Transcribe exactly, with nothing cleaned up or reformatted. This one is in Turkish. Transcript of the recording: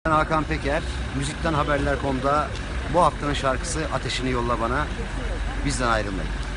Ben Hakan Peker, müzikten haberler nokta com'da bu haftanın şarkısı Ateşini Yolla Bana, bizden ayrılmayın.